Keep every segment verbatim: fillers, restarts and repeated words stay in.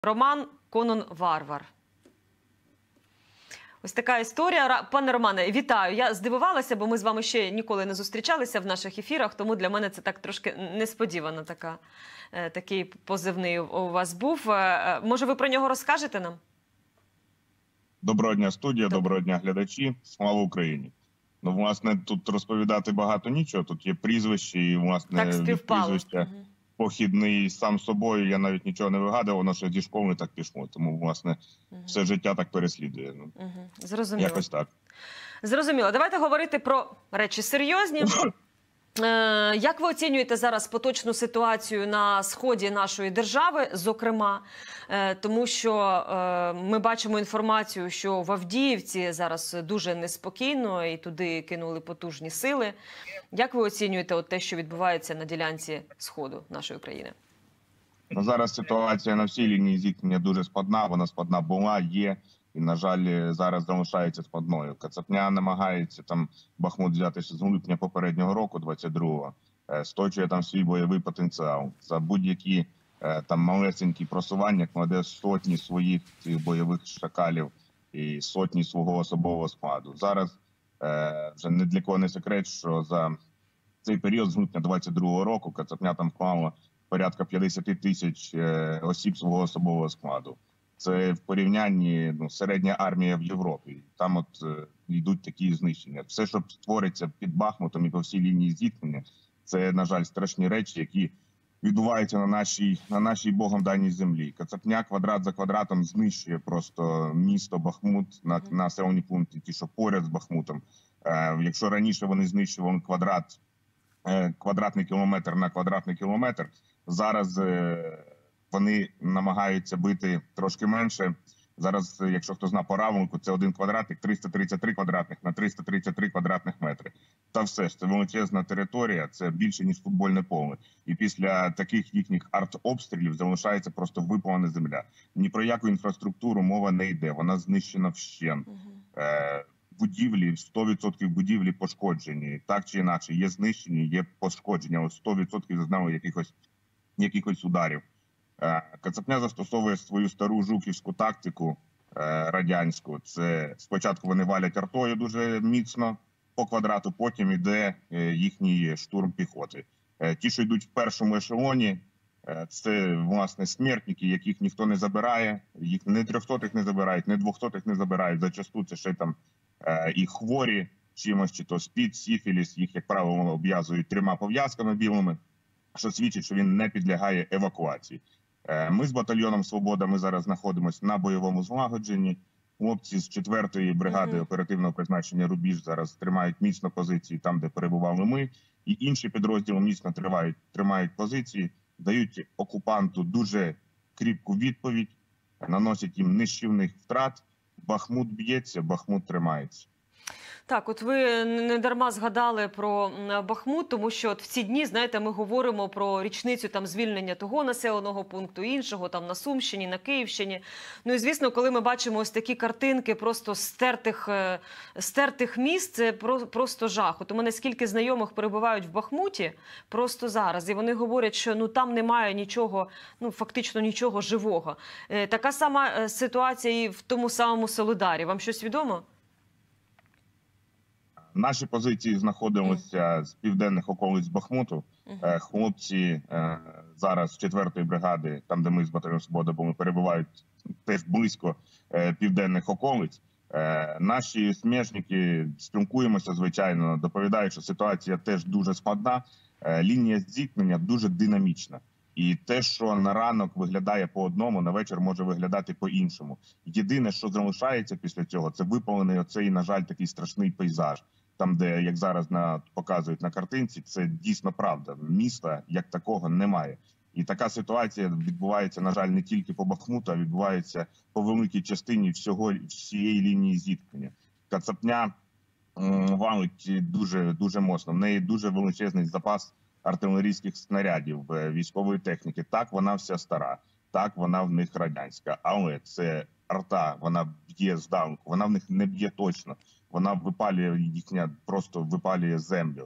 Роман Конон-Варвар. Ось така історія. Пане Романе, вітаю. Я здивувалася, бо ми з вами ще ніколи не зустрічалися в наших ефірах, тому для мене це так трошки несподівано, така, такий позивний у вас був. Може, ви про нього розкажете нам? Доброго дня, студія, доброго дня, глядачі. Слава Україні. Ну, власне, тут розповідати багато нічого. Тут є прізвище і, власне, прізвище похідний сам собою. Я навіть нічого не вигадував, воно ще зі школи так пішло. Тому, власне, угу. все життя так переслідує. Ну, угу. Зрозуміло. Якось так. Зрозуміло. Давайте говорити про речі серйозні. Як ви оцінюєте зараз поточну ситуацію на сході нашої держави, зокрема, тому що ми бачимо інформацію, що в Авдіївці зараз дуже неспокійно і туди кинули потужні сили. Як ви оцінюєте от те, що відбувається на ділянці сходу нашої країни? Ну, зараз ситуація на всій лінії зіткнення дуже складна, вона складна була, є. І, на жаль, зараз залишається складною. Кацапня намагається там Бахмут взяти з липня попереднього року, двадцять другого, сточує там свій бойовий потенціал. За будь-які там малесенькі просування кладе сотні своїх цих бойових шакалів і сотні свого особового складу. Зараз вже не для кого не секрет, що за цей період з липня двадцять другого року Кацапня там вклала порядка п'ятдесят тисяч осіб свого особового складу. Це в порівнянні, ну, середня армія в Європі. Там от е, йдуть такі знищення. Все, що твориться під Бахмутом і по всій лінії зіткнення, це, на жаль, страшні речі, які відбуваються на нашій, на нашій Богом даній землі. Кацапня квадрат за квадратом знищує просто місто Бахмут, на населені пункти, ті, що поряд з Бахмутом. Е, якщо раніше вони знищували квадрат, е, квадратний кілометр на квадратний кілометр, зараз... Е, Вони намагаються бити трошки менше. Зараз, якщо хто знає по равнику, це один квадратник, триста тридцять три квадратних на триста тридцять три квадратних метри. Та все ж, це величезна територія, це більше, ніж футбольне поле. І після таких їхніх артобстрілів залишається просто випалена земля. Ні про яку інфраструктуру мова не йде, вона знищена вщент. Угу. Е, будівлі, сто відсотків будівлі пошкоджені, так чи інакше, є знищені, є пошкодження, сто відсотків зазнали якихось, якихось ударів. Кацапня застосовує свою стару жуківську тактику радянську. Це спочатку вони валять артою дуже міцно по квадрату, потім йде їхній штурм піхоти. Ті, що йдуть в першому ешелоні, це, власне, смертники, яких ніхто не забирає, їх не трьохсотих не забирають, не двохсотих не забирають. Зачасту це ще там і хворі чимось, чи то спід, сіфіліс, їх, як правило, обв'язують трьома пов'язками білими, що свідчить, що він не підлягає евакуації. Ми з батальйоном «Свобода», ми зараз знаходимося на бойовому злагодженні. Хлопці з четвертої бригади оперативного призначення «Рубіж» зараз тримають міцно позиції там, де перебували ми. І інші підрозділи міцно тримають, тримають позиції, дають окупанту дуже кріпку відповідь, наносять їм нищівних втрат. Бахмут б'ється, Бахмут тримається. Так, от ви не дарма згадали про Бахмут, тому що от в ці дні, знаєте, ми говоримо про річницю там звільнення того населеного пункту, іншого, там на Сумщині, на Київщині. Ну і, звісно, коли ми бачимо ось такі картинки просто стертих, стертих міст, це просто жах. От у мене скільки знайомих перебувають в Бахмуті просто зараз, і вони говорять, що ну там немає нічого, ну фактично нічого живого. Така сама ситуація і в тому самому Солидарі. Вам щось відомо? Наші позиції знаходилися з південних околиць Бахмуту. Хлопці зараз з четвертої бригади, там де ми з батальйоном «Свобода» були, перебувають теж близько південних околиць. Наші смежники, спілкуємося, звичайно, доповідають, що ситуація теж дуже складна. Лінія зіткнення дуже динамічна. І те, що на ранок виглядає по одному, на вечір може виглядати по-іншому. Єдине, що залишається після цього, це випалений оцей, на жаль, такий страшний пейзаж. Там, де, як зараз на, показують на картинці, це дійсно правда. Міста як такого немає. І така ситуація відбувається, на жаль, не тільки по Бахмуту, а відбувається по великій частині всього, всієї лінії зіткнення. Кацапня валить дуже, дуже моцно. В неї дуже величезний запас артилерійських снарядів, військової техніки. Так, вона вся стара, так, вона в них радянська, але це арта, вона б'є здалеку, вона в них не б'є точно, вона випалює їхня, просто випалює землю.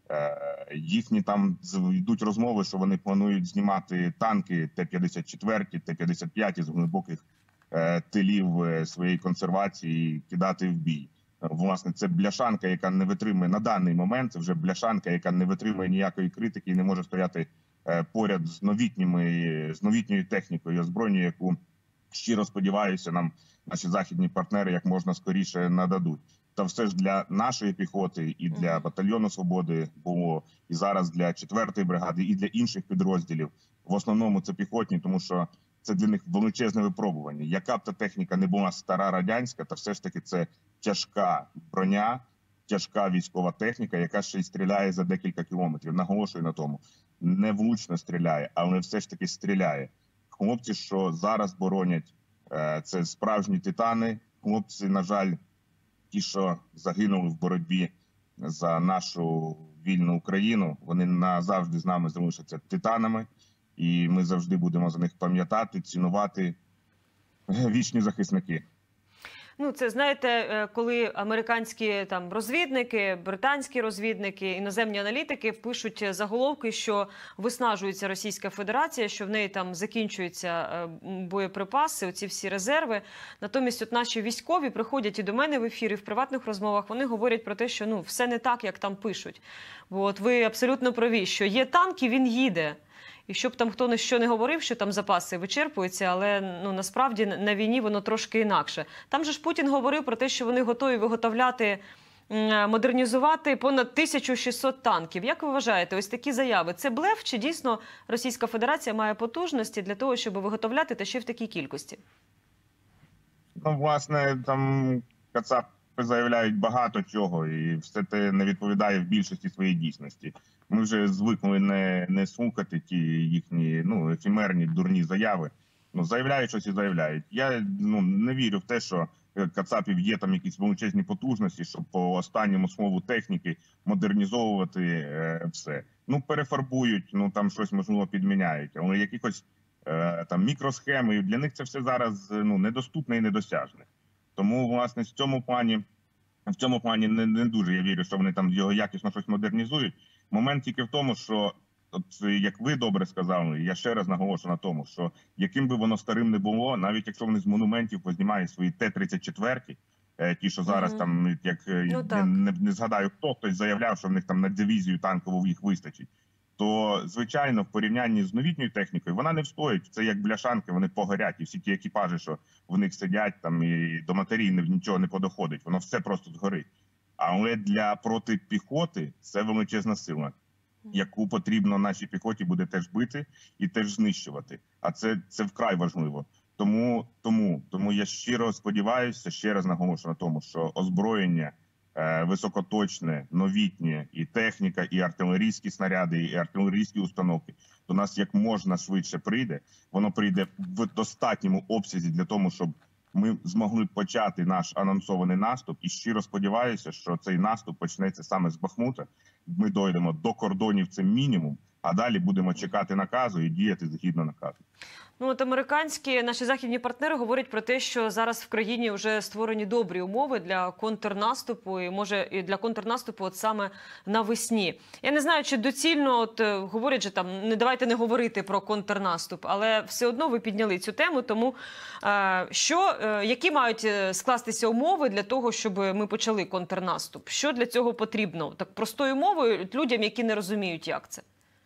Їхні там йдуть розмови, що вони планують знімати танки Т п'ятдесят чотири, Т п'ятдесят п'ять з глибоких тилів своєї консервації і кидати в бій. Власне, це бляшанка, яка не витримує на даний момент. Це вже бляшанка, яка не витримує ніякої критики і не може стояти поряд з новітніми, з новітньою технікою озброєння, яку, щиро сподіваюся, нам наші західні партнери як можна скоріше нададуть. Та все ж для нашої піхоти і для батальйону Свободи було, і зараз для четвертої бригади, і для інших підрозділів. В основному це піхотні, тому що це для них величезне випробування. Яка б та техніка не була стара радянська, та все ж таки це тяжка броня, тяжка військова техніка, яка ще й стріляє за декілька кілометрів. Наголошую на тому. Не влучно стріляє, але все ж таки стріляє. Хлопці, що зараз боронять, це справжні титани. Хлопці, на жаль, ті, що загинули в боротьбі за нашу вільну Україну, вони назавжди з нами залишаться титанами. І ми завжди будемо за них пам'ятати, цінувати. Вічні захисники. Ну, це, знаєте, коли американські там розвідники, британські розвідники, іноземні аналітики пишуть заголовки, що виснажується Російська Федерація, що в неї там закінчуються боєприпаси, оці всі резерви. Натомість от наші військові приходять і до мене в ефірі, в приватних розмовах, вони говорять про те, що ну, все не так, як там пишуть. Бо от ви абсолютно праві, що є танк і він їде. І щоб там хто що не говорив, що там запаси вичерпуються, але ну, насправді на війні воно трошки інакше. Там же ж Путін говорив про те, що вони готові виготовляти, модернізувати понад тисячу шістсот танків. Як ви вважаєте, ось такі заяви – це блеф, чи дійсно Російська Федерація має потужності для того, щоб виготовляти та ще в такій кількості? Ну, власне, там кацапи заявляють багато чого, і все це не відповідає в більшості своєї дійсності. Ми вже звикли не, не слухати ті їхні ну, ефемерні, дурні заяви. Ну, заявляють щось і заявляють. Я ну, не вірю в те, що кацапів є там якісь величезні потужності, щоб по останньому слову техніки модернізовувати е, все. Ну, перефарбують, ну там щось, можливо, підміняють. Але якихось е, там мікросхеми, для них це все зараз ну, недоступне і недосяжне. Тому, власне, в цьому плані, в цьому плані не, не дуже я вірю, що вони там його якісно щось модернізують. Момент тільки в тому, що, от, як ви добре сказали, я ще раз наголошую на тому, що яким би воно старим не було, навіть якщо вони з монументів познімають свої Т тридцять чотири, ті, що зараз mm-hmm. там, як ну, не, не, не згадаю хто, хтось заявляв, що в них там на дивізію танкову їх вистачить, то, звичайно, в порівнянні з новітньою технікою вона не встоїть. Це як бляшанки, вони погорять. І всі ті екіпажі, що в них сидять, там і до матерії нічого не подоходить. Воно все просто згорить. Але для протипіхоти це величезна сила, яку потрібно нашій піхоті буде теж бити і теж знищувати. А це, це вкрай важливо. Тому, тому, тому я щиро сподіваюся, ще раз наголошую на тому, що озброєння е, високоточне, новітнє, і техніка, і артилерійські снаряди, і артилерійські установки до нас як можна швидше прийде. Воно прийде в достатньому обсязі для того, щоб ми змогли почати наш анонсований наступ. І щиро сподіваюся, що цей наступ почнеться саме з Бахмута. Ми дойдемо до кордонів, це мінімум, а далі будемо чекати наказу і діяти згідно наказу. Ну, от американські, наші західні партнери говорять про те, що зараз в країні вже створені добрі умови для контрнаступу, і може і для контрнаступу от саме навесні. Я не знаю, чи доцільно, от говорять же там, не давайте не говорити про контрнаступ, але все одно ви підняли цю тему, тому е, що, е, які мають скластися умови для того, щоб ми почали контрнаступ? Що для цього потрібно? Так простою мовою людям, які не розуміють, як це.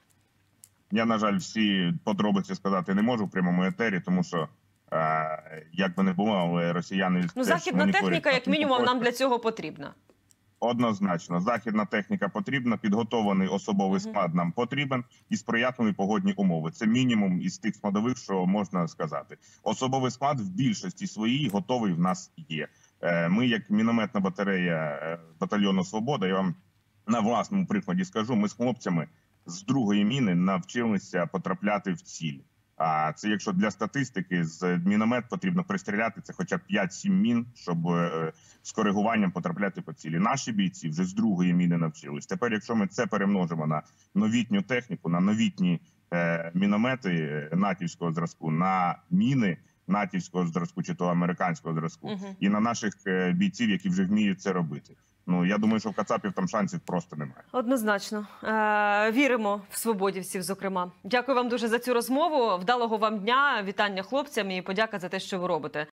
Я, на жаль, всі подробиці сказати не можу в прямому етері, тому що, е, як би не було, але росіяни... Ну, західна техніка, як мінімум, нам для цього потрібна. Однозначно. Західна техніка потрібна, підготовлений особовий склад нам потрібен і сприятливі погодні умови. Це мінімум із тих складових, що можна сказати. Особовий склад в більшості своїй готовий в нас є. Е, ми, як мінометна батарея батальйону «Свобода», я вам на власному прикладі скажу, ми з хлопцями з другої міни навчилися потрапляти в ціль. А це якщо для статистики з міномет потрібно пристріляти, це хоча б п'ять-сім мін, щоб е, з коригуванням потрапляти по цілі. Наші бійці вже з другої міни навчились. Тепер, якщо ми це перемножимо на новітню техніку, на новітні е, міномети натівського зразку, на міни натівського зразку чи то американського зразку, uh-huh. і на наших е, бійців, які вже вміють це робити. Ну я думаю, що в кацапів там шансів просто немає. Однозначно. Е, віримо в свободівців, зокрема. Дякую вам дуже за цю розмову. Вдалого вам дня, вітання хлопцям і подяка за те, що ви робите.